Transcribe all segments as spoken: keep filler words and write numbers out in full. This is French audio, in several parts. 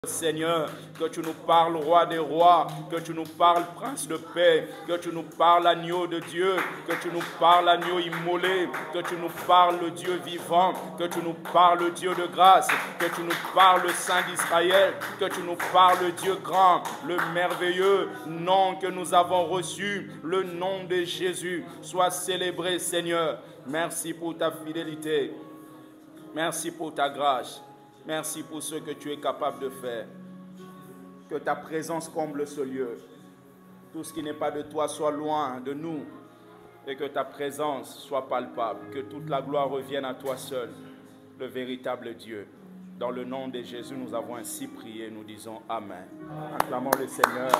Seigneur, que tu nous parles, roi des rois, que tu nous parles, prince de paix, que tu nous parles, agneau de Dieu, que tu nous parles, agneau immolé, que tu nous parles, le Dieu vivant, que tu nous parles, Dieu de grâce, que tu nous parles, le Saint d'Israël, que tu nous parles, Dieu grand, le merveilleux nom que nous avons reçu, le nom de Jésus. Sois célébré, Seigneur. Merci pour ta fidélité. Merci pour ta grâce. Merci pour ce que tu es capable de faire. Que ta présence comble ce lieu. Tout ce qui n'est pas de toi soit loin de nous. Et que ta présence soit palpable. Que toute la gloire revienne à toi seul, le véritable Dieu. Dans le nom de Jésus, nous avons ainsi prié. Nous disons Amen. Acclamons le Seigneur.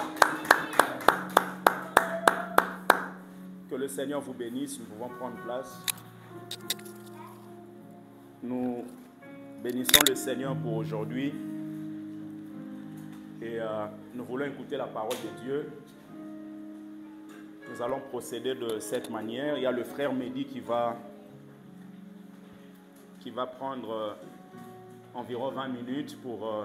Que le Seigneur vous bénisse. Nous pouvons prendre place. Nous bénissons le Seigneur pour aujourd'hui et euh, nous voulons écouter la parole de Dieu. Nous allons procéder de cette manière. Il y a le frère Mehdi qui va, qui va prendre euh, environ vingt minutes pour, euh,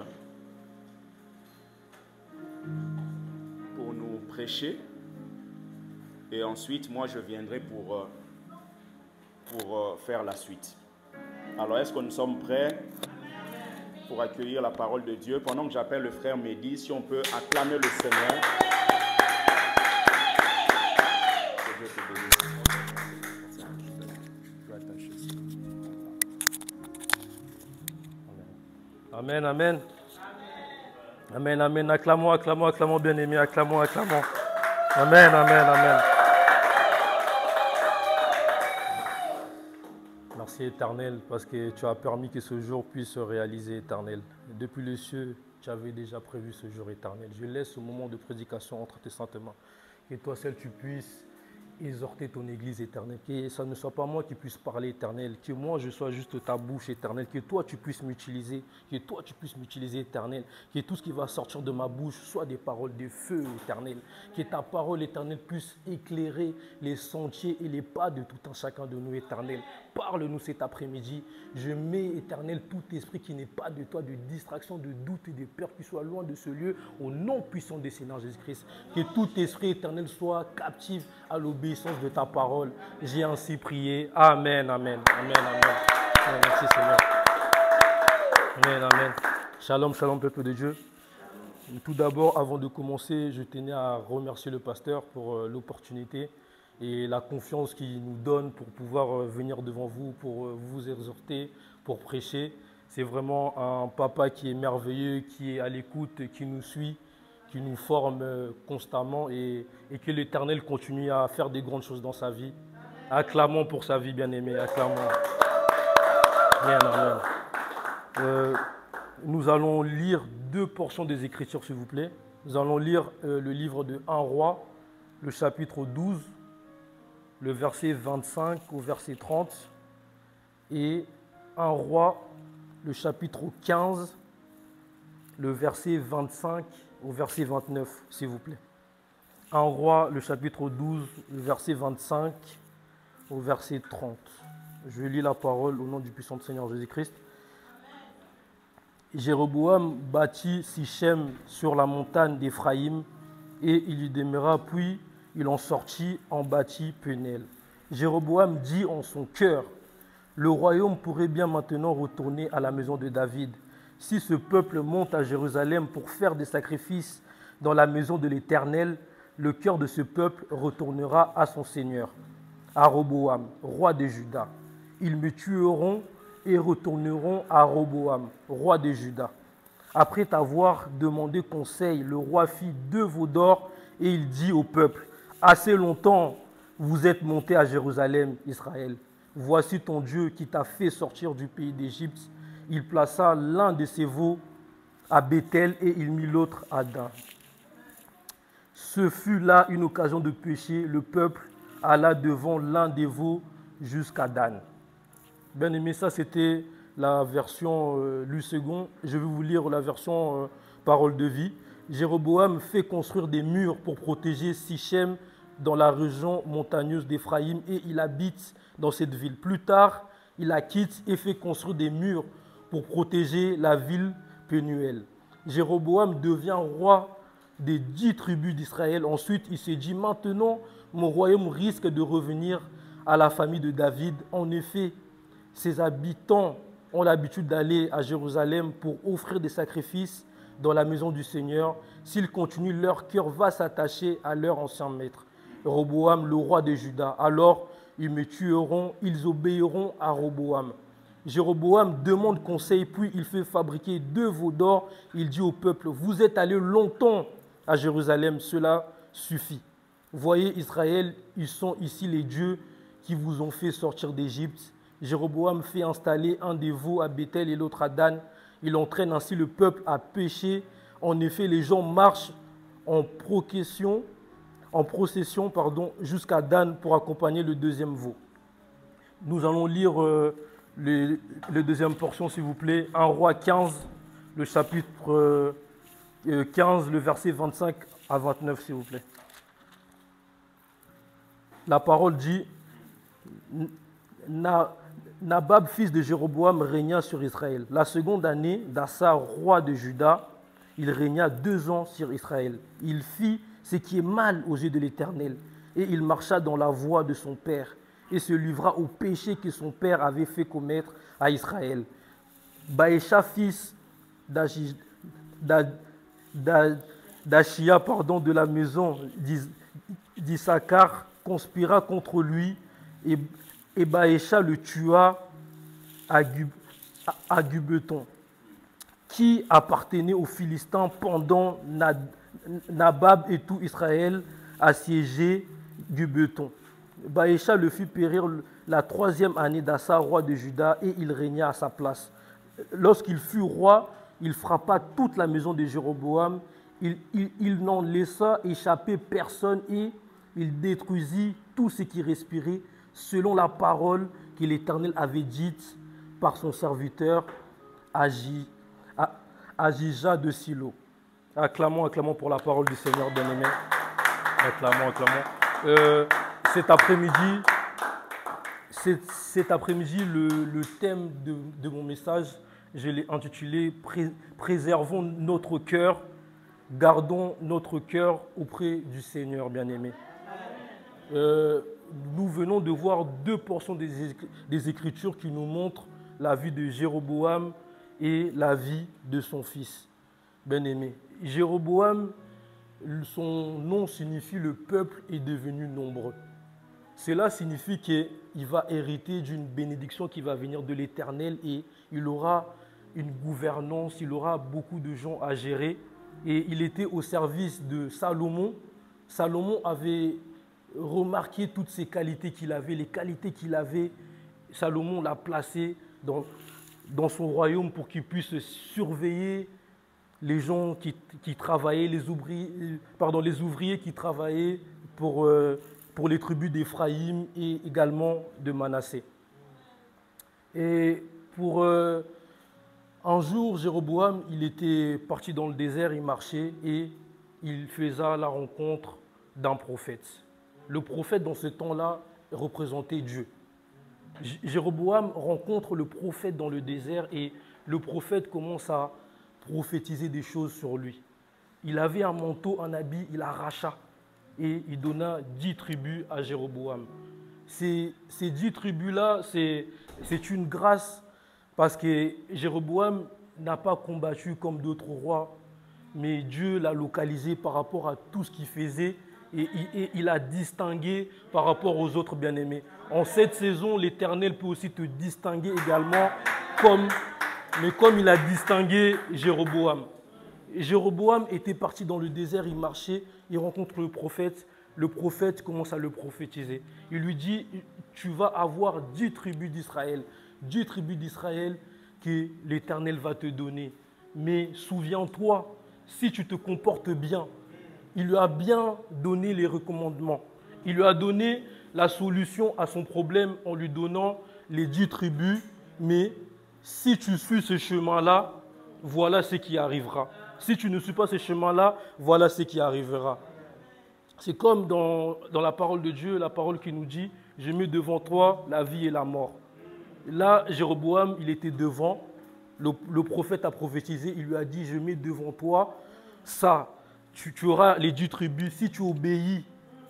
pour nous prêcher. Et ensuite, moi, je viendrai pour, euh, pour euh, faire la suite. Alors, est-ce que nous sommes prêts pour accueillir la parole de Dieu? Pendant que j'appelle le frère Mehdi, si on peut acclamer le Seigneur. Que Dieu te bénisse. Amen, amen. Amen, amen. Acclamons, acclamons, acclamons, bien-aimés. Acclamons, acclamons. Amen, amen, amen. Merci Éternel, parce que tu as permis que ce jour puisse se réaliser, Éternel. Depuis les cieux, tu avais déjà prévu ce jour, Éternel. Je laisse ce moment de prédication entre tes saintes mains. Que toi seul tu puisses exhorter ton Église, Éternel. Que ça ne soit pas moi qui puisse parler, Éternel. Que moi je sois juste ta bouche, Éternel. Que toi tu puisses m'utiliser. Que toi tu puisses m'utiliser, Éternel. Que tout ce qui va sortir de ma bouche soit des paroles de feu, Éternel. Que ta parole, Éternel, puisse éclairer les sentiers et les pas de tout un chacun de nous, Éternel. Parle-nous cet après-midi. Je mets, Éternel, tout esprit qui n'est pas de toi, de distraction, de doute et de peur, qui soit loin de ce lieu, au nom puissant des Seigneur Jésus-Christ. Que tout esprit, Éternel, soit captif à l'obéissance de ta parole. J'ai ainsi prié. Amen, amen, amen, amen. Merci Seigneur. Amen, amen. Shalom, shalom, peuple de Dieu. Tout d'abord, avant de commencer, je tenais à remercier le pasteur pour l'opportunité et la confiance qu'il nous donne pour pouvoir venir devant vous, pour vous exhorter, pour prêcher. C'est vraiment un papa qui est merveilleux, qui est à l'écoute, qui nous suit, qui nous forme constamment et, et que l'Éternel continue à faire des grandes choses dans sa vie. Acclamons pour sa vie, bien-aimé, acclamons. Bien, amen. Euh, nous allons lire deux portions des Écritures, s'il vous plaît. Nous allons lire euh, le livre de un roi, le chapitre douze, le verset vingt-cinq au verset trente, et un roi, le chapitre quinze, le verset vingt-cinq au verset vingt-neuf, s'il vous plaît. un roi, le chapitre douze, le verset vingt-cinq au verset trente. Je lis la parole au nom du puissant Seigneur Jésus-Christ. Jéroboam bâtit Sichem sur la montagne d'Éphraïm, et il y demeura, puis il en sortit en bâtit Pénuel. Jéroboam dit en son cœur, le royaume pourrait bien maintenant retourner à la maison de David. Si ce peuple monte à Jérusalem pour faire des sacrifices dans la maison de l'Éternel, le cœur de ce peuple retournera à son Seigneur, à Roboam, roi de Juda. Ils me tueront et retourneront à Roboam, roi de Juda. Après t'avoir demandé conseil, le roi fit deux veaux d'or et il dit au peuple, assez longtemps vous êtes monté à Jérusalem, Israël. Voici ton Dieu qui t'a fait sortir du pays d'Égypte. Il plaça l'un de ses veaux à Bethel et il mit l'autre à Dan. Ce fut là une occasion de péché. Le peuple alla devant l'un des veaux jusqu'à Dan. Bien aimé, ça c'était la version euh, Lu second. Je vais vous lire la version euh, Parole de vie. Jéroboam fait construire des murs pour protéger Sichem dans la région montagneuse d'Éphraïm et il habite dans cette ville. Plus tard, il la quitte et fait construire des murs pour protéger la ville Pénuel. Jéroboam devient roi des dix tribus d'Israël. Ensuite, il s'est dit, maintenant, mon royaume risque de revenir à la famille de David. En effet, ses habitants ont l'habitude d'aller à Jérusalem pour offrir des sacrifices dans la maison du Seigneur. S'ils continuent, leur cœur va s'attacher à leur ancien maître, Roboam, le roi de Juda. Alors, ils me tueront, ils obéiront à Roboam. Jéroboam demande conseil, puis il fait fabriquer deux veaux d'or. Il dit au peuple, vous êtes allés longtemps à Jérusalem, cela suffit. Voyez Israël, ils sont ici les dieux qui vous ont fait sortir d'Égypte. Jéroboam fait installer un des veaux à Bethel et l'autre à Dan. Il entraîne ainsi le peuple à pécher. En effet, les gens marchent en procession, en procession pardon, jusqu'à Dan pour accompagner le deuxième veau. Nous allons lire euh, le, le deuxième portion, s'il vous plaît. un roi quinze, le chapitre euh, quinze, le verset vingt-cinq à vingt-neuf, s'il vous plaît. La parole dit, Nabab, fils de Jéroboam, régna sur Israël. La seconde année d'Assa, roi de Juda, il régna deux ans sur Israël. Il fit ce qui est mal aux yeux de l'Éternel, et il marcha dans la voie de son père, et se livra au péché que son père avait fait commettre à Israël. Baécha, fils d'Achia, pardon, de la maison d'Issachar, conspira contre lui, et, et Baécha le tua à, Gub, à, à Gubeton, qui appartenait aux Philistins pendant Nabab et tout Israël assiégé Gubeton. Baécha le fit périr la troisième année d'Assa, roi de Juda, et il régna à sa place. Lorsqu'il fut roi, il frappa toute la maison de Jéroboam. Il, il, il n'en laissa échapper personne et il détruisit tout ce qui respirait selon la parole que l'Éternel avait dite par son serviteur Agija de Silo. Acclamons, acclamons pour la parole du Seigneur bien-aimé. Acclamons, acclamons. Euh, cet après-midi, cet, cet après-midi, le, le thème de, de mon message, je l'ai intitulé Pré, « Préservons notre cœur, gardons notre cœur auprès du Seigneur bien-aimé ». Euh, nous venons de voir deux portions des, des Écritures qui nous montrent la vie de Jéroboam et la vie de son fils bien-aimé. Jéroboam, son nom signifie « le peuple est devenu nombreux ». Cela signifie qu'il va hériter d'une bénédiction qui va venir de l'Éternel et il aura une gouvernance, il aura beaucoup de gens à gérer. Et il était au service de Salomon. Salomon avait remarqué toutes ces qualités qu'il avait, les qualités qu'il avait. Salomon l'a placé dans, dans son royaume pour qu'il puisse surveiller les gens qui, qui travaillaient, les ouvriers, pardon, les ouvriers qui travaillaient pour, euh, pour les tribus d'Éphraïm et également de Manassé. Et pour euh, un jour, Jéroboam, il était parti dans le désert, il marchait et il faisait la rencontre d'un prophète. Le prophète, dans ce temps-là, représentait Dieu. Jéroboam rencontre le prophète dans le désert et le prophète commence à prophétiser des choses sur lui. Il avait un manteau, un habit, il arracha et il donna dix tribus à Jéroboam. Ces, ces dix tribus-là, c'est, c'est une grâce parce que Jéroboam n'a pas combattu comme d'autres rois, mais Dieu l'a localisé par rapport à tout ce qu'il faisait et, et, et il a distingué par rapport aux autres bien-aimés. En cette saison, l'Éternel peut aussi te distinguer également, comme, mais comme il a distingué Jéroboam. Jéroboam était parti dans le désert, il marchait, il rencontre le prophète. Le prophète commence à le prophétiser. Il lui dit, tu vas avoir dix tribus d'Israël, dix tribus d'Israël que l'Éternel va te donner. Mais souviens-toi, si tu te comportes bien, il lui a bien donné les recommandements. Il lui a donné la solution à son problème en lui donnant les dix tribus. Mais si tu suis ce chemin-là, voilà ce qui arrivera. Si tu ne suis pas ce chemin-là, voilà ce qui arrivera. C'est comme dans, dans la parole de Dieu, la parole qui nous dit « Je mets devant toi la vie et la mort ». Là, Jéroboam, il était devant le, le prophète a prophétisé, il lui a dit, je mets devant toi ça, tu, tu auras les dix tribus, si tu obéis,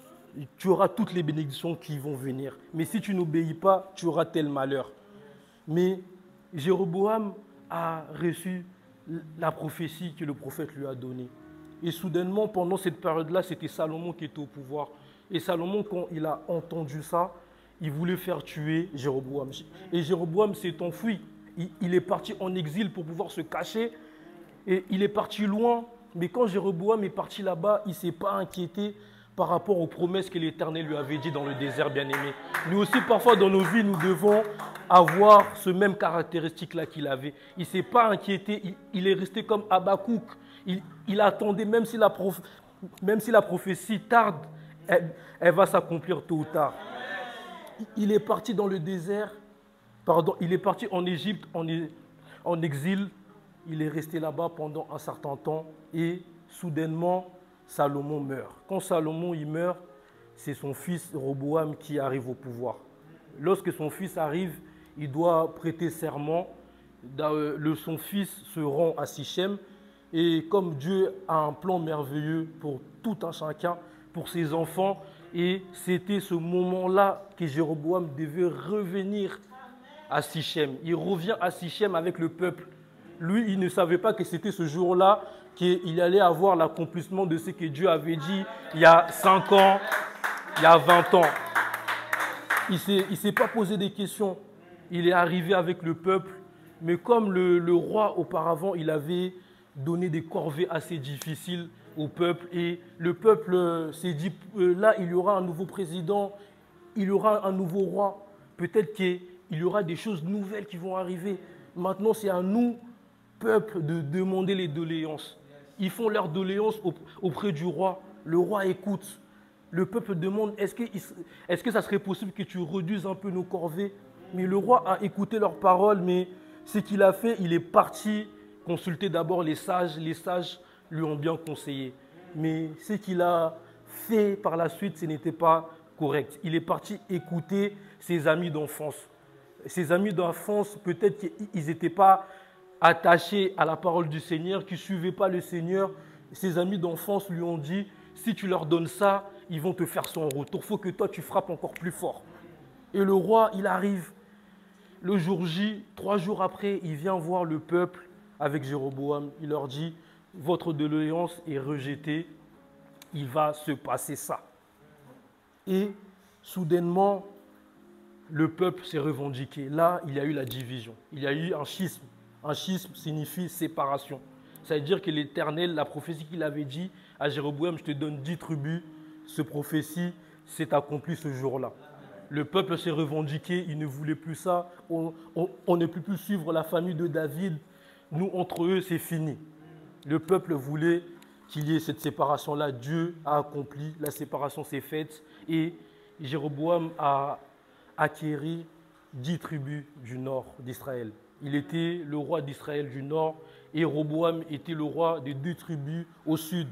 tu auras toutes les bénédictions qui vont venir. Mais si tu n'obéis pas, tu auras tel malheur. Mais Jéroboam a reçu la prophétie que le prophète lui a donnée. Et soudainement, pendant cette période-là, c'était Salomon qui était au pouvoir. Et Salomon, quand il a entendu ça, il voulait faire tuer Jéroboam. Et Jéroboam s'est enfui. Il, il est parti en exil pour pouvoir se cacher. Et il est parti loin. Mais quand Jéroboam est parti là-bas, il ne s'est pas inquiété par rapport aux promesses que l'Éternel lui avait dit dans le désert, bien-aimé. Nous aussi, parfois, dans nos vies, nous devons avoir ce même caractéristique-là qu'il avait. Il ne s'est pas inquiété. Il, il est resté comme Habakkuk. Il, il attendait, même si la, prof, même si la prophétie tarde, elle, elle va s'accomplir tôt ou tard. Il est parti dans le désert, pardon, il est parti en Égypte, en, en exil. Il est resté là-bas pendant un certain temps et soudainement, Salomon meurt. Quand Salomon il meurt, c'est son fils Roboam qui arrive au pouvoir. Lorsque son fils arrive, il doit prêter serment. Le, son fils se rend à Sichem. Et comme Dieu a un plan merveilleux pour tout un chacun, pour ses enfants, et c'était ce moment-là que Jéroboam devait revenir à Sichem. Il revient à Sichem avec le peuple. Lui, il ne savait pas que c'était ce jour-là qu'il allait avoir l'accomplissement de ce que Dieu avait dit il y a cinq ans, il y a vingt ans. Il ne s'est pas posé des questions. Il est arrivé avec le peuple. Mais comme le, le roi, auparavant, il avait donné des corvées assez difficiles au peuple. Et le peuple euh, s'est dit, euh, là, il y aura un nouveau président, il y aura un nouveau roi. Peut-être qu'il y aura des choses nouvelles qui vont arriver. Maintenant, c'est à nous, peuple, de demander les doléances. Ils font leurs doléances auprès du roi. Le roi écoute. Le peuple demande, est-ce que, est-ce que ça serait possible que tu réduises un peu nos corvées? Mais le roi a écouté leurs paroles, mais ce qu'il a fait, il est parti consulter d'abord les sages. Les sages lui ont bien conseillé. Mais ce qu'il a fait par la suite, ce n'était pas correct. Il est parti écouter ses amis d'enfance. Ses amis d'enfance, peut-être qu'ils n'étaient pas attachés à la parole du Seigneur, qui ne suivaient pas le Seigneur. Ses amis d'enfance lui ont dit, si tu leur donnes ça, ils vont te faire son retour. Il faut que toi, tu frappes encore plus fort. Et le roi, il arrive. Le jour J, trois jours après, il vient voir le peuple avec Jéroboam. Il leur dit, votre doléance est rejetée, il va se passer ça. Et soudainement, le peuple s'est revendiqué. Là, il y a eu la division. Il y a eu un schisme. Un schisme signifie séparation. Ça veut dire que l'Éternel, la prophétie qu'il avait dit à Jéroboam, je te donne dix tribus, cette prophétie s'est accomplie ce jour-là. Le peuple s'est revendiqué, il ne voulait plus ça. On, on, on ne peut plus suivre la famille de David. Nous, entre eux, c'est fini. Le peuple voulait qu'il y ait cette séparation-là. Dieu a accompli, la séparation s'est faite et Jéroboam a acquéri dix tribus du nord d'Israël. Il était le roi d'Israël du nord et Roboam était le roi des deux tribus au sud.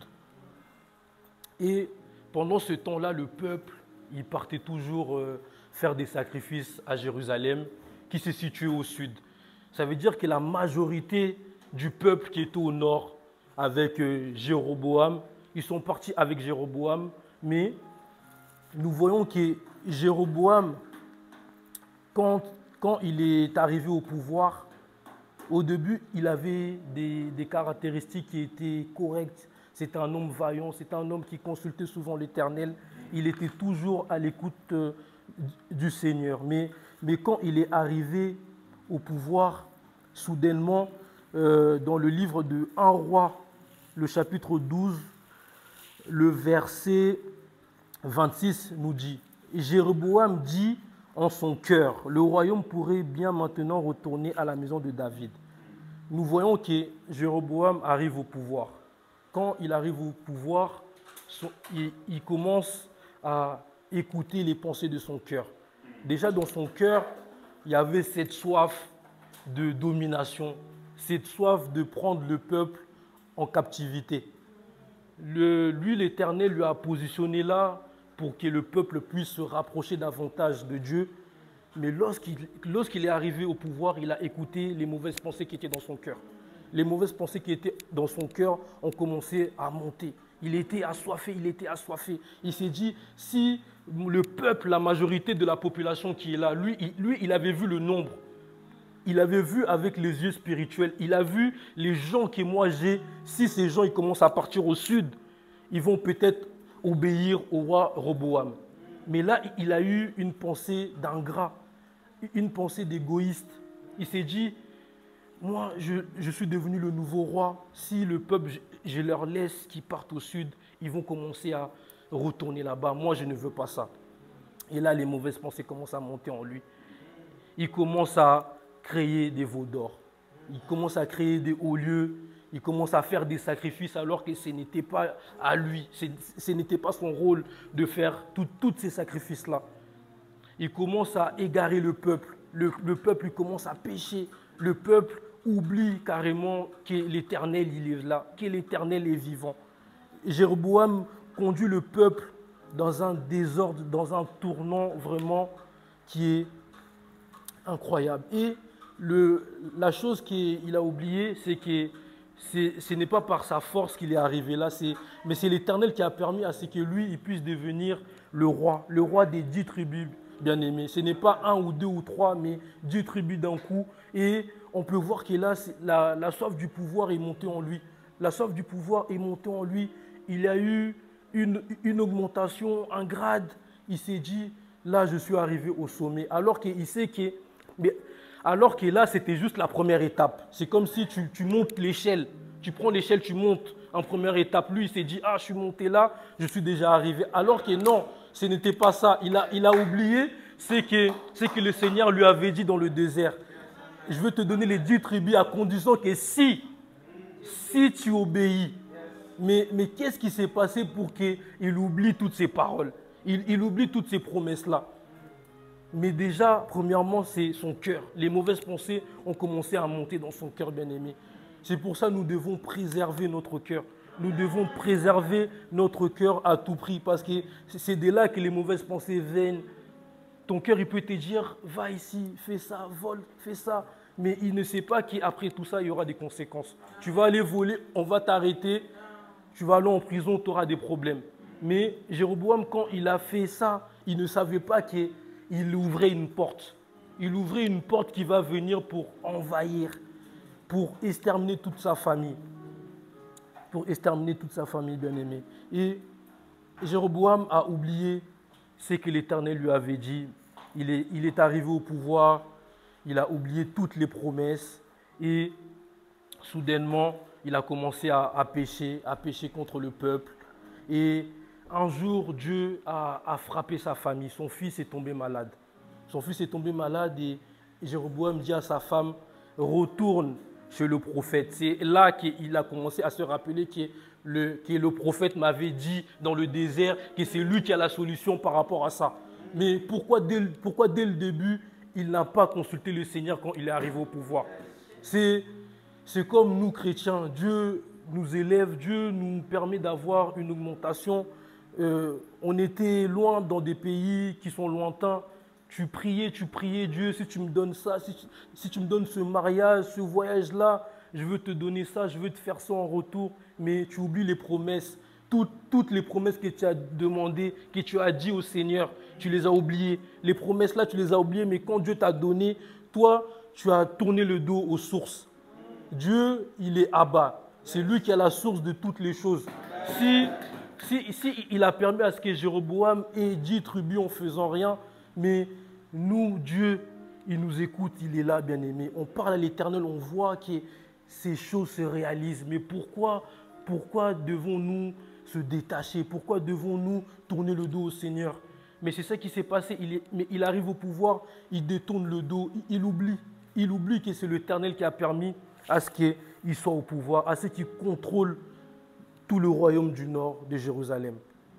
Et pendant ce temps-là, le peuple, il partait toujours euh, faire des sacrifices à Jérusalem, qui se situe au sud. Ça veut dire que la majorité du peuple qui était au nord avec euh, Jéroboam, ils sont partis avec Jéroboam, mais nous voyons que Jéroboam, quand, quand il est arrivé au pouvoir, au début, il avait des, des caractéristiques qui étaient correctes. C'était un homme vaillant, c'était un homme qui consultait souvent l'Éternel. Il était toujours à l'écoute euh, du Seigneur. Mais, mais quand il est arrivé au pouvoir, soudainement, euh, dans le livre de un roi, le chapitre douze, le verset vingt-six nous dit, « Jéroboam dit en son cœur, le royaume pourrait bien maintenant retourner à la maison de David. » Nous voyons que Jéroboam arrive au pouvoir. Quand il arrive au pouvoir, son, il, il commence à écouter les pensées de son cœur. Déjà dans son cœur, il y avait cette soif de domination, cette soif de prendre le peuple en captivité. Le, lui, l'Éternel, lui a positionné là pour que le peuple puisse se rapprocher davantage de Dieu. Mais lorsqu'il lorsqu'il est arrivé au pouvoir, il a écouté les mauvaises pensées qui étaient dans son cœur. Les mauvaises pensées qui étaient dans son cœur ont commencé à monter. Il était assoiffé, il était assoiffé. Il s'est dit, si le peuple, la majorité de la population qui est là, lui, il, lui, il avait vu le nombre. Il avait vu avec les yeux spirituels. Il a vu les gens que moi j'ai. Si ces gens ils commencent à partir au sud, ils vont peut-être obéir au roi Roboam. Mais là, il a eu une pensée d'ingrat, une pensée d'égoïste. Il s'est dit, moi, je, je suis devenu le nouveau roi. Si le peuple, je, je leur laisse qu'ils partent au sud, ils vont commencer à retourner là-bas. Moi, je ne veux pas ça. Et là, les mauvaises pensées commencent à monter en lui. Il commence à créer des veaux d'or. Il commence à créer des hauts lieux. Il commence à faire des sacrifices alors que ce n'était pas à lui. Ce, ce n'était pas son rôle de faire tous ces sacrifices-là. Il commence à égarer le peuple. Le, le peuple il commence à pécher. Le peuple oublie carrément que l'Éternel il est là, que l'Éternel est vivant. Jéroboam conduit le peuple dans un désordre, dans un tournant vraiment qui est incroyable. Et le, la chose qu'il a oubliée, c'est que ce n'est pas par sa force qu'il est arrivé là, mais c'est l'Éternel qui a permis à ce que lui il puisse devenir le roi, le roi des dix tribus bien-aimés. Ce n'est pas un ou deux ou trois, mais dix tribus d'un coup. Et on peut voir que là, la, la soif du pouvoir est montée en lui. La soif du pouvoir est montée en lui. Il a eu une, une augmentation, un grade. Il s'est dit, là, je suis arrivé au sommet. Alors qu'il sait que... Mais, alors que là, c'était juste la première étape. C'est comme si tu, tu montes l'échelle. Tu prends l'échelle, tu montes en première étape. Lui, il s'est dit, ah, je suis monté là, je suis déjà arrivé. Alors que non, ce n'était pas ça. Il a, il a oublié ce que, ce que le Seigneur lui avait dit dans le désert. Je veux te donner les dix tribus à condition que si, si tu obéis. Mais, mais qu'est-ce qui s'est passé pour qu'il oublie toutes ces paroles? Il, il oublie toutes ces promesses-là. Mais déjà, premièrement, c'est son cœur. Les mauvaises pensées ont commencé à monter dans son cœur, bien-aimé. C'est pour ça que nous devons préserver notre cœur. Nous devons préserver notre cœur à tout prix parce que c'est de là que les mauvaises pensées viennent. Ton cœur, il peut te dire, va ici, fais ça, vole, fais ça. Mais il ne sait pas qu'après tout ça, il y aura des conséquences. Tu vas aller voler, on va t'arrêter, tu vas aller en prison, tu auras des problèmes. Mais Jéroboam, quand il a fait ça, il ne savait pas qu'il ouvrait une porte. Il ouvrait une porte qui va venir pour envahir, pour exterminer toute sa famille. Pour exterminer toute sa famille, bien-aimée. Et Jéroboam a oublié ce que l'Éternel lui avait dit. Il est, il est arrivé au pouvoir, il a oublié toutes les promesses et soudainement, il a commencé à, à pécher, à pécher contre le peuple. Et un jour, Dieu a, a frappé sa famille. Son fils est tombé malade. Son fils est tombé malade et Jéroboam dit à sa femme, retourne chez le prophète. C'est là qu'il a commencé à se rappeler que le, que le prophète m'avait dit dans le désert que c'est lui qui a la solution par rapport à ça. Mais pourquoi dès, pourquoi dès le début, il n'a pas consulté le Seigneur quand il est arrivé au pouvoir? C'est comme nous chrétiens, Dieu nous élève, Dieu nous permet d'avoir une augmentation. Euh, on était loin dans des pays qui sont lointains. Tu priais, tu priais Dieu, si tu me donnes ça, si tu, si tu me donnes ce mariage, ce voyage-là, je veux te donner ça, je veux te faire ça en retour. Mais tu oublies les promesses. Toutes, toutes les promesses que tu as demandées, que tu as dit au Seigneur, tu les as oubliées. Les promesses là, tu les as oubliées, mais quand Dieu t'a donné, toi, tu as tourné le dos aux sources. Dieu, il est Abba. C'est lui qui a la source de toutes les choses. Si, si, si il a permis à ce que Jéroboam ait dix tribus en faisant rien, mais nous, Dieu, il nous écoute, il est là, bien-aimé. On parle à l'Éternel, on voit que ces choses se réalisent. Mais pourquoi, pourquoi devons-nous se détacher? Pourquoi devons-nous tourner le dos au Seigneur? Mais c'est ça qui s'est passé. Il, est, mais il arrive au pouvoir, il détourne le dos, il, il oublie. Il oublie que c'est l'Éternel qui a permis à ce qu'il soit au pouvoir, à ce qu'il contrôle tout le royaume du nord de Jérusalem.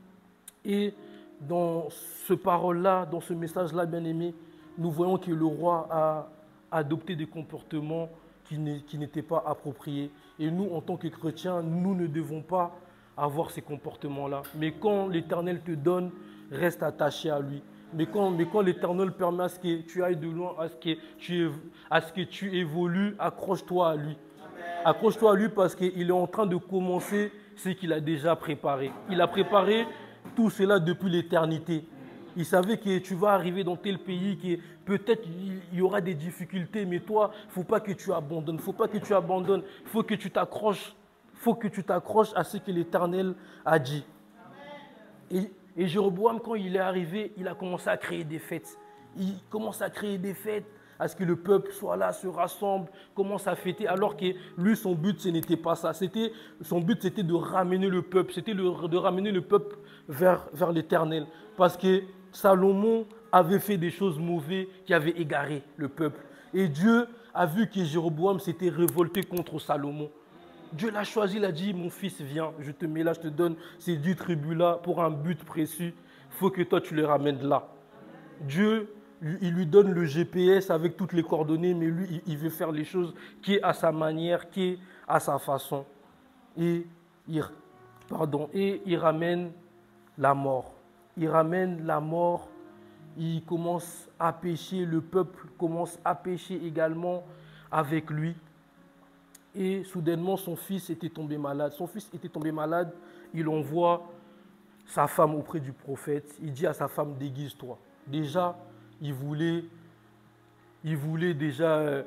Et dans ce parole-là, dans ce message-là, bien-aimé, nous voyons que le roi a adopté des comportements qui n'étaient pas appropriés. Et nous, en tant que chrétiens, nous ne devons pas avoir ces comportements-là. Mais quand l'Éternel te donne, reste attaché à lui. Mais quand, mais quand l'Éternel permet à ce que tu ailles de loin, à ce que tu, à ce que tu évolues, accroche-toi à lui. Accroche-toi à lui parce qu'il est en train de commencer ce qu'il a déjà préparé. Il a préparé tout cela depuis l'éternité. Il savait que tu vas arriver dans tel pays, que peut-être il y aura des difficultés, mais toi, il ne faut pas que tu abandonnes. Il ne faut pas que tu abandonnes. Il faut que tu t'accroches. Il faut que tu t'accroches à ce que l'Éternel a dit. Et, et Jéroboam, quand il est arrivé, il a commencé à créer des fêtes. Il commence à créer des fêtes, à ce que le peuple soit là, se rassemble, commence à fêter, alors que lui, son but, ce n'était pas ça. C'était, son but, c'était de ramener le peuple, c'était le, de ramener le peuple vers, vers l'Éternel. Parce que Salomon avait fait des choses mauvaises qui avaient égaré le peuple. Et Dieu a vu que Jéroboam s'était révolté contre Salomon. Dieu l'a choisi, il a dit, mon fils, viens, je te mets là, je te donne ces dix tribus-là pour un but précis. Il faut que toi, tu les ramènes là. Dieu, il lui donne le G P S avec toutes les coordonnées, mais lui, il veut faire les choses qui est à sa manière, qui est à sa façon. Et il, pardon, et il ramène la mort. Il ramène la mort, il commence à pécher, le peuple commence à pécher également avec lui. Et soudainement, son fils était tombé malade. Son fils était tombé malade, il envoie sa femme auprès du prophète. Il dit à sa femme, déguise-toi. Déjà, il voulait, il voulait déjà euh,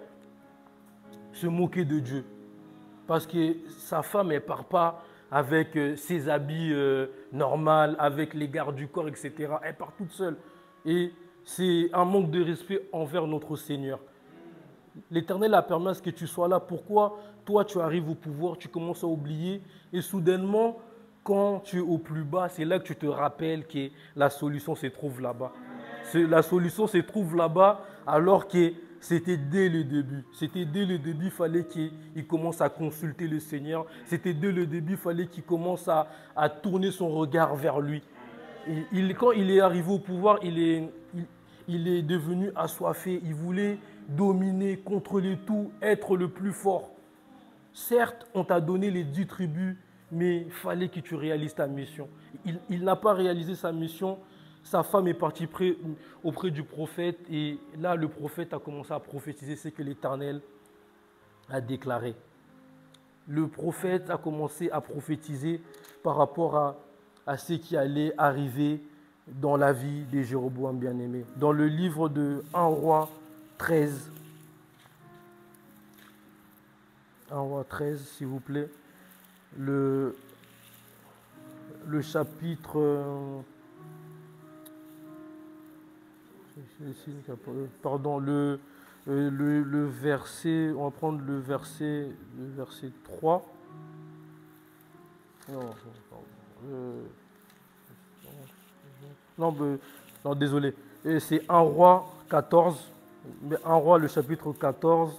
se moquer de Dieu. Parce que sa femme, elle ne part pas avec euh, ses habits euh, normaux, avec les gardes du corps, et cetera. Elle part toute seule. Et c'est un manque de respect envers notre Seigneur. L'Éternel a permis à ce que tu sois là. Pourquoi toi, tu arrives au pouvoir, tu commences à oublier et soudainement, quand tu es au plus bas, c'est là que tu te rappelles que la solution se trouve là-bas. La solution se trouve là-bas alors que c'était dès le début. C'était dès le début, il fallait qu'il commence à consulter le Seigneur. C'était dès le début, il fallait qu'il commence à, à tourner son regard vers lui. Et il, quand il est arrivé au pouvoir, il est, il, il est devenu assoiffé. Il voulait dominer, contrôler tout, être le plus fort. Certes, on t'a donné les dix tribus, mais il fallait que tu réalises ta mission. Il, il n'a pas réalisé sa mission. Sa femme est partie près, auprès du prophète et là, le prophète a commencé à prophétiser ce que l'Éternel a déclaré. Le prophète a commencé à prophétiser par rapport à, à ce qui allait arriver dans la vie de Jéroboam bien-aimé. Dans le livre de un roi treize, un roi treize, s'il vous plaît, le, le chapitre... Pardon, le, le, le verset, on va prendre le verset, le verset trois. Non, euh, non, non, désolé. C'est un roi quatorze, mais un roi le chapitre quatorze,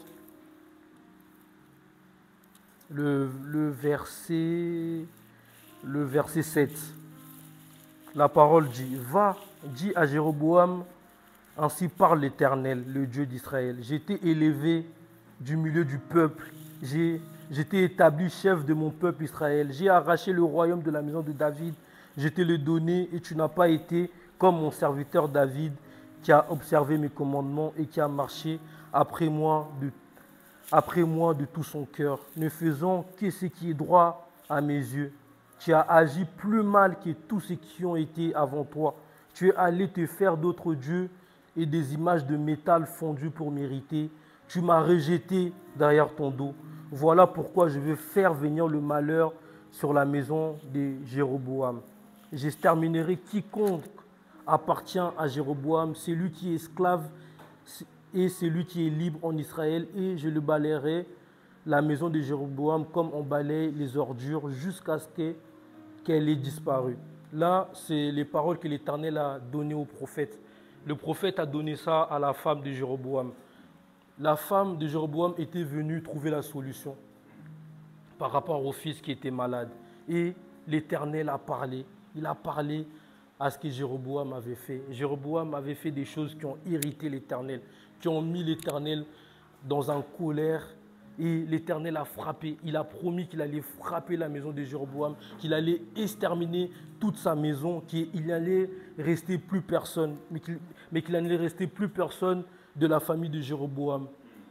le, le verset, le verset sept. La parole dit, va, dis à Jéroboam, ainsi parle l'Éternel, le Dieu d'Israël. J'ai été élevé du milieu du peuple. J'ai été établi chef de mon peuple Israël. J'ai arraché le royaume de la maison de David. Je t'ai le donné et tu n'as pas été comme mon serviteur David qui a observé mes commandements et qui a marché après moi de, après moi de tout son cœur, ne faisant que ce qui est droit à mes yeux. Tu as agi plus mal que tous ceux qui ont été avant toi. Tu es allé te faire d'autres dieux et des images de métal fondues pour mériter. Tu m'as rejeté derrière ton dos. Voilà pourquoi je vais faire venir le malheur sur la maison de Jéroboam. J'exterminerai quiconque appartient à Jéroboam, celui qui est esclave et celui qui est libre en Israël, et je le balayerai la maison de Jéroboam comme on balaye les ordures jusqu'à ce qu'elle ait disparu. Là, c'est les paroles que l'Éternel a données au prophète. Le prophète a donné ça à la femme de Jéroboam. La femme de Jéroboam était venue trouver la solution par rapport au fils qui était malade. Et l'Éternel a parlé. Il a parlé à ce que Jéroboam avait fait. Jéroboam avait fait des choses qui ont irrité l'Éternel, qui ont mis l'Éternel dans une colère Et l'Éternel a frappé. Il a promis qu'il allait frapper la maison de Jéroboam, qu'il allait exterminer toute sa maison, qu'il n'allait rester plus personne, mais qu'il mais qu'il n'allait rester plus personne de la famille de Jéroboam.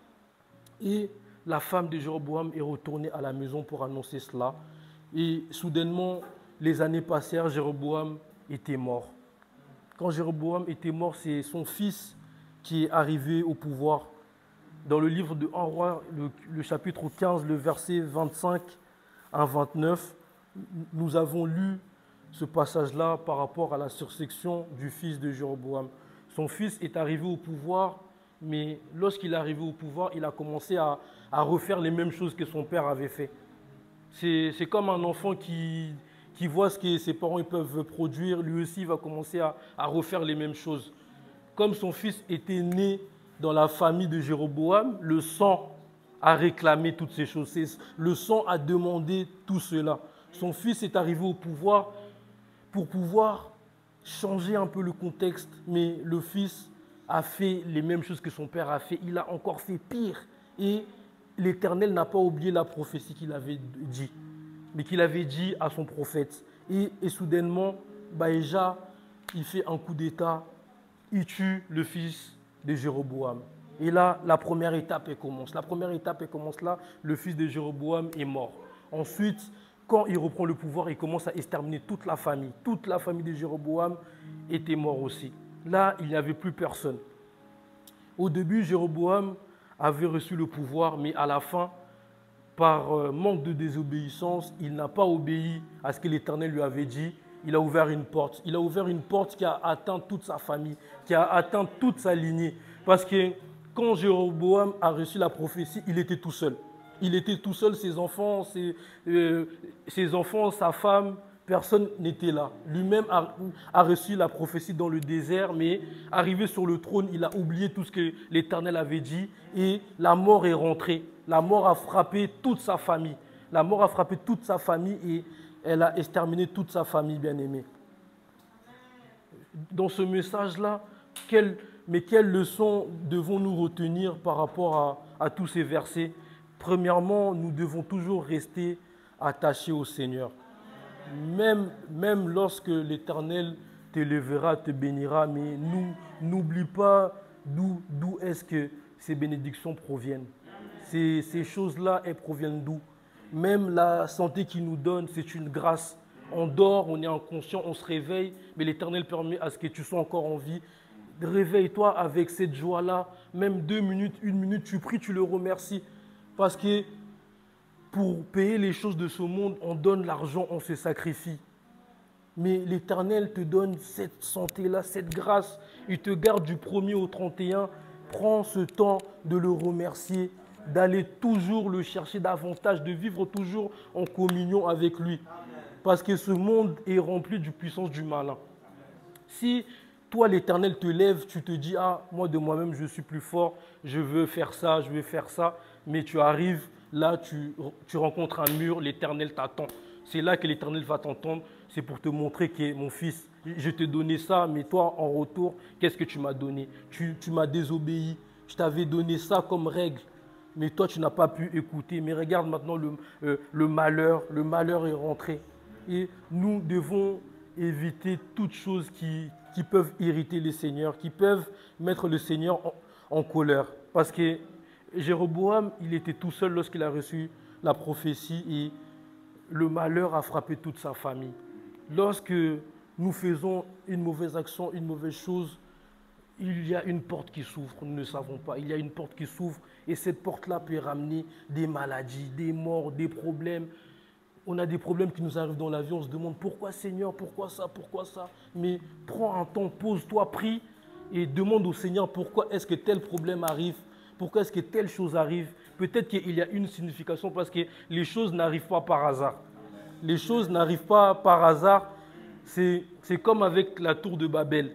Et la femme de Jéroboam est retournée à la maison pour annoncer cela. Et soudainement, les années passèrent, Jéroboam était mort. Quand Jéroboam était mort, c'est son fils qui est arrivé au pouvoir. Dans le livre de un roi, le, le chapitre quinze, le verset vingt-cinq à vingt-neuf, nous avons lu ce passage-là par rapport à la sursection du fils de Jéroboam. Son fils est arrivé au pouvoir, mais lorsqu'il est arrivé au pouvoir, il a commencé à, à refaire les mêmes choses que son père avait fait. C'est, c'est comme un enfant qui, qui voit ce que ses parents ils peuvent produire, lui aussi va commencer à, à refaire les mêmes choses. Comme son fils était né dans la famille de Jéroboam, le sang a réclamé toutes ces choses. Le sang a demandé tout cela. Son fils est arrivé au pouvoir pour pouvoir changer un peu le contexte, mais le fils a fait les mêmes choses que son père a fait. Il a encore fait pire. Et l'Éternel n'a pas oublié la prophétie qu'il avait dit, mais qu'il avait dit à son prophète. Et, et soudainement, Baïja, il fait un coup d'État, il tue le fils de Jéroboam. Et là, la première étape, elle commence. La première étape, elle commence là, le fils de Jéroboam est mort. Ensuite, quand il reprend le pouvoir, il commence à exterminer toute la famille. Toute la famille de Jéroboam était morte aussi. Là, il n'y avait plus personne. Au début, Jéroboam avait reçu le pouvoir, mais à la fin, par manque de désobéissance, il n'a pas obéi à ce que l'Éternel lui avait dit. Il a ouvert une porte. Il a ouvert une porte qui a atteint toute sa famille, qui a atteint toute sa lignée. Parce que quand Jéroboam a reçu la prophétie, il était tout seul. Il était tout seul, ses enfants, ses, euh, ses enfants, sa femme, personne n'était là. Lui-même a, a reçu la prophétie dans le désert, mais arrivé sur le trône, il a oublié tout ce que l'Éternel avait dit et la mort est rentrée. La mort a frappé toute sa famille. La mort a frappé toute sa famille et elle a exterminé toute sa famille bien-aimée. Dans ce message-là, quelle, mais quelles leçons devons-nous retenir par rapport à, à tous ces versets? Premièrement, nous devons toujours rester attachés au Seigneur. Même, même lorsque l'Éternel te lèvera, te bénira, mais nous, n'oublie pas d'où, d'où est-ce que ces bénédictions proviennent. Ces, ces choses-là, elles proviennent d'où? Même la santé qu'il nous donne, c'est une grâce. On dort, on est inconscient, on se réveille, mais l'Éternel permet à ce que tu sois encore en vie. Réveille-toi avec cette joie-là. Même deux minutes, une minute, tu pries, tu le remercies. Parce que pour payer les choses de ce monde, on donne l'argent, on se sacrifie. Mais l'Éternel te donne cette santé-là, cette grâce. Il te garde du premier au trente et un. Prends ce temps de le remercier, d'aller toujours le chercher davantage, de vivre toujours en communion avec lui. Parce que ce monde est rempli de puissance du malin. Si toi, l'Éternel te lève, tu te dis « Ah, moi de moi-même, je suis plus fort, je veux faire ça, je veux faire ça », mais tu arrives, là, tu, tu rencontres un mur, l'Éternel t'attend. C'est là que l'Éternel va t'entendre, c'est pour te montrer que mon fils, je t'ai donné ça, mais toi, en retour, qu'est-ce que tu m'as donné? Tu, tu m'as désobéi, je t'avais donné ça comme règle, mais toi, tu n'as pas pu écouter. Mais regarde maintenant le, euh, le malheur, le malheur est rentré. Et nous devons éviter toutes choses qui, qui peuvent irriter les seigneurs, qui peuvent mettre le Seigneur en, en colère. Parce que Jéroboam, il était tout seul lorsqu'il a reçu la prophétie et le malheur a frappé toute sa famille. Lorsque nous faisons une mauvaise action, une mauvaise chose, il y a une porte qui s'ouvre, nous ne savons pas. Il y a une porte qui s'ouvre et cette porte-là peut ramener des maladies, des morts, des problèmes. On a des problèmes qui nous arrivent dans la vie, on se demande pourquoi Seigneur, pourquoi ça, pourquoi ça. Mais prends un temps, pose-toi, prie et demande au Seigneur pourquoi est-ce que tel problème arrive. Pourquoi est-ce que telle chose arrive? Peut-être qu'il y a une signification parce que les choses n'arrivent pas par hasard. Les choses n'arrivent pas par hasard. C'est, c'est comme avec la tour de Babel.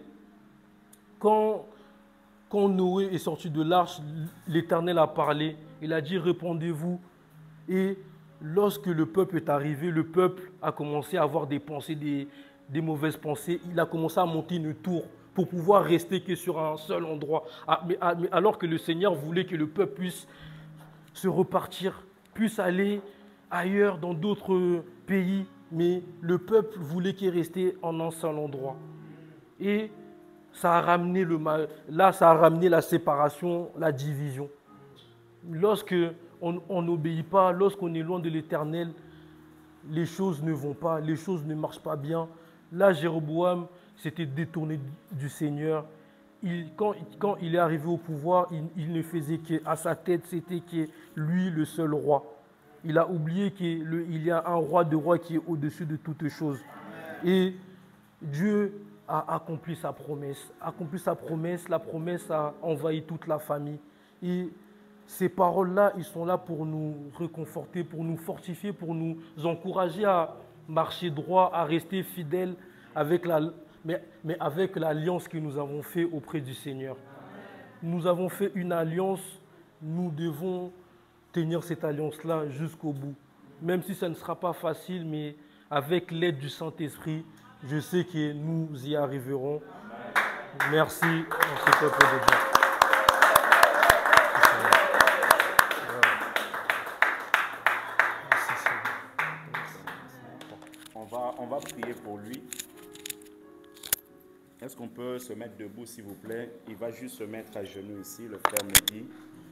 Quand, quand Noé est sorti de l'arche, l'Éternel a parlé. Il a dit « Répondez-vous ». Et lorsque le peuple est arrivé, le peuple a commencé à avoir des pensées, des, des mauvaises pensées. Il a commencé à monter une tour pour pouvoir rester que sur un seul endroit. Alors que le Seigneur voulait que le peuple puisse se repartir, puissent aller ailleurs dans d'autres pays, mais le peuple voulait qu'il restait en un seul endroit. Et ça a ramené le mal, là, ça a ramené la séparation, la division. Lorsque on n'obéit pas, lorsqu'on est loin de l'Éternel, les choses ne vont pas, les choses ne marchent pas bien. Là, Jéroboam s'était détourné du Seigneur. Il, quand, quand il est arrivé au pouvoir, il, il ne faisait qu'à sa tête, c'était que lui le seul roi. Il a oublié qu'il y a un roi de rois qui est au-dessus de toutes choses. Et Dieu a accompli sa promesse. Accompli sa promesse, la promesse a envahi toute la famille. Et ces paroles-là, ils sont là pour nous réconforter, pour nous fortifier, pour nous encourager à marcher droit, à rester fidèles avec la, mais, mais avec l'alliance que nous avons faite auprès du Seigneur. Nous avons fait une alliance, nous devons tenir cette alliance-là jusqu'au bout. Même si ça ne sera pas facile, mais avec l'aide du Saint-Esprit, je sais que nous y arriverons. Merci, merci peuple de Dieu. On va, on va prier pour lui. Est-ce qu'on peut se mettre debout, s'il vous plaît? Il va juste se mettre à genoux ici, le frère me dit.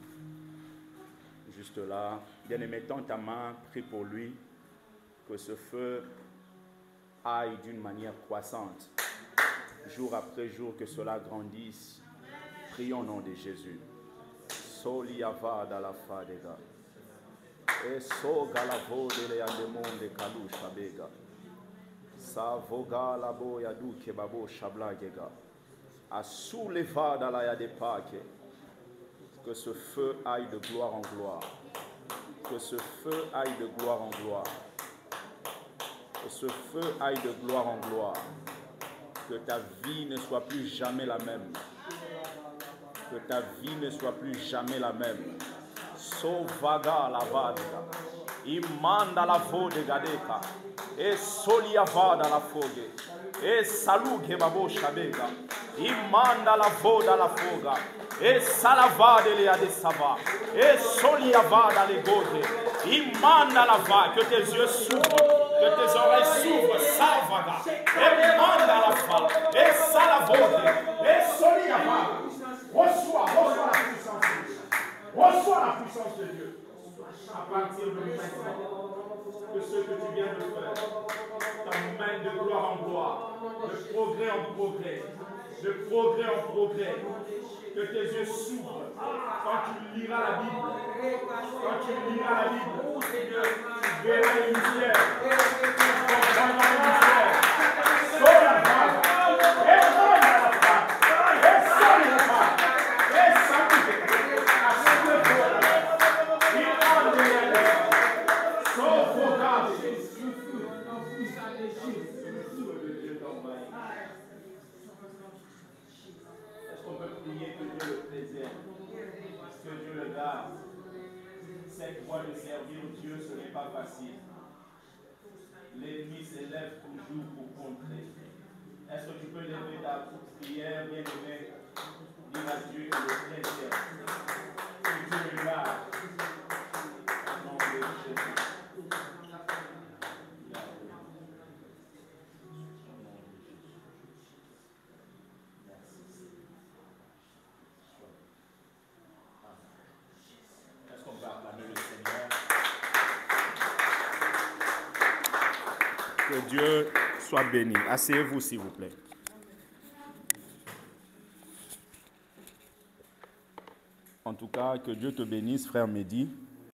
Juste là. Bien-aimé, tends ta main, prie pour lui, que ce feu aille d'une manière croissante. Jour après jour, que cela grandisse. Prions au nom de Jésus. Soliava da la fadega. Et so galavo de leandemon de kalusha bega. Sa voga la boya du kebabo shablagega. A souleva da la ya de pake. Que ce feu aille de gloire en gloire. Que ce feu aille de gloire en gloire. Que ce feu aille de gloire en gloire. Que ta vie ne soit plus jamais la même. Que ta vie ne soit plus jamais la même. Sovaga la vadega. Imanda la vodega deka. Et soliavada la fogue. Et saluge babo shabega. Imanda la voda la foga. Et salavade le ade sava. Et soliavada le gode. Imanda la va. Que tes yeux s'ouvrent. Que tes oreilles s'ouvrent. Salvaga. Et manda la fa. Et salavode. Et soliavada. Reçois, reçois la puissance de Dieu. Reçois la puissance de Dieu. À partir de maintenant, que ce que tu viens de faire t'emmène de gloire en gloire, de progrès en progrès, de progrès en progrès. Que tes yeux s'ouvrent quand tu liras la Bible. Quand tu liras la Bible, tu verras les mystères. Tu comprendras les mystères. Sur la page. Et sur la page. Et sur la page. Et sur la Est-ce qu'on peut prier que Dieu le préserve, que Dieu le garde? Cette voie de servir Dieu, ce n'est pas facile. L'ennemi s'élève toujours pour contrer. Est-ce que tu peux lever ta prière, bien aimé? Dis à Dieu que le préserve, que Dieu le garde. Au nom de Jésus. Que Dieu soit béni. Asseyez-vous, s'il vous plaît. En tout cas, que Dieu te bénisse, frère Mehdi.